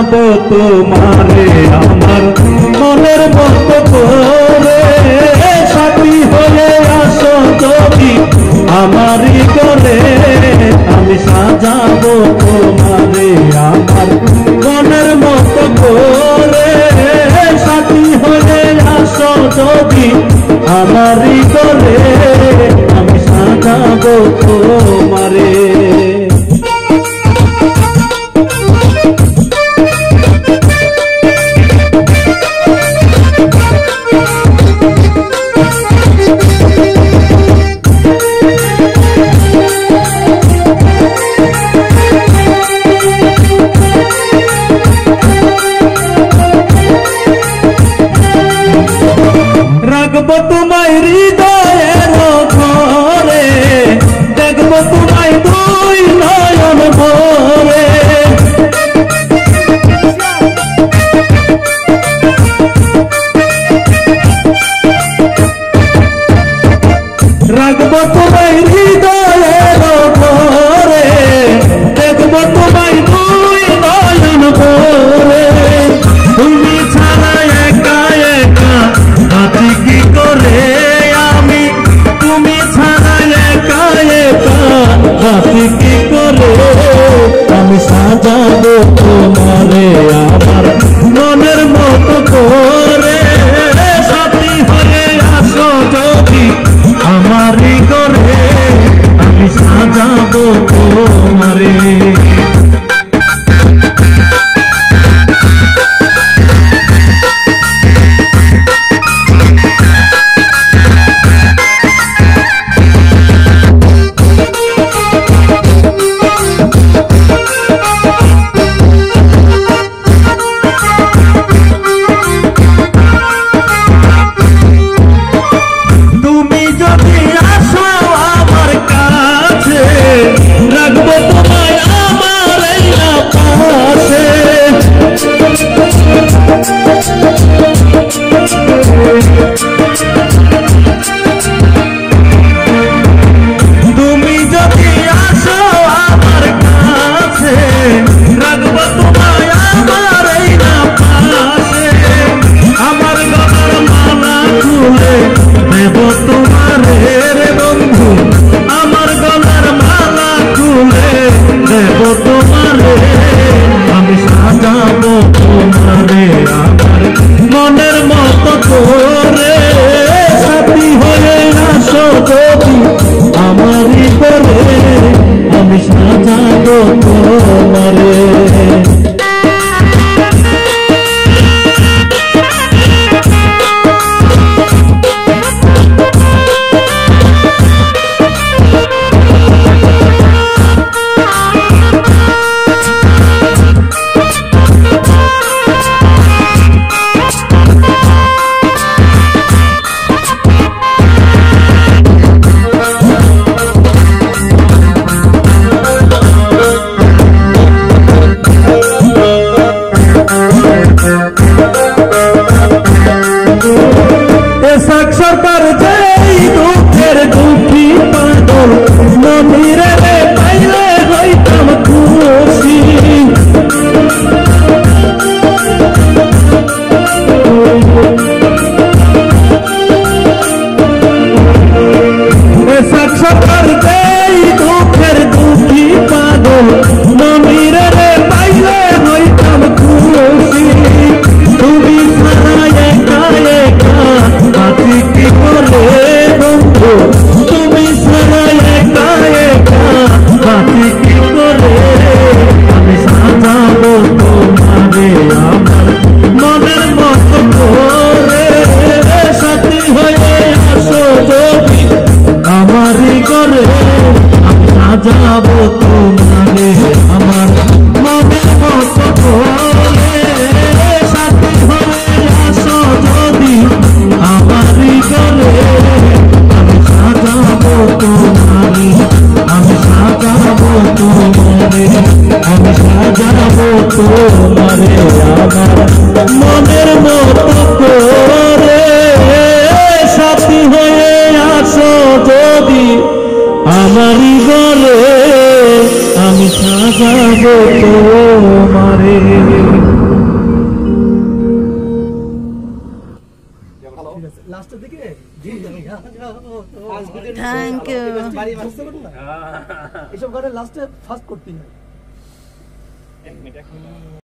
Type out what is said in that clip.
সাজাবো তোমারে আমার মনের মতো করে, সাথী হয়ে আসো যদি আমারই করে। আমি সাজাবো তোমারে আমার মনের মতো করে, সাথী হয়ে আসো যদি আমারই করে। আমি সাজাবো তোমারে। রাখবো তোমায় হৃদয়ের ঘরে, দেখবো তোমায় দুই নয়ন ভরে। রাখবো তোমায় হৃদয়ের ঘরে, দেখবো তোমায় দুই নয়ন ভরে। তুমি ছাড়া একা একা বাঁচি কি করে আমি, তুমি ছাড়া একা একা বাঁচি কি করে। আমি সাজাবো তোমারে আমার মনের মতো করে, সাথী হয়ে আসো যদি আমারই করে। আমি সাজাবো তোমারে। রাখবো তোমায় আমার এই পাশে, তুমি যদি আসো আমার কাছে। রাখবো তোমায় আমার এই পাশে, আমার গলার মালা খুলে দেব তোমারে রে বন্ধু। আমার গলার মালা খুলে দেব তোমারে। আমি সাজাবো তোমারে আমার মনের মতো করে, সাথী হয়ে আসো যদি আমারই করে। আমি সাজাবো তোমারে। সরকার যেই দুঃখের দুঃখী পাগল, নদীরে পাইলে হইতাম খুশি। সরকার যেই দুঃখের দুঃখী পাগল, নদীরে পাইলে হইতাম খুশি। তুমি ছাড়া একা একা বাঁচি কি করে বন্ধু, তুমি ছাড়া একা একা থ্যাংক ইউ। এসব গানে লাস্টে ফার্স্ট করতেই হয়।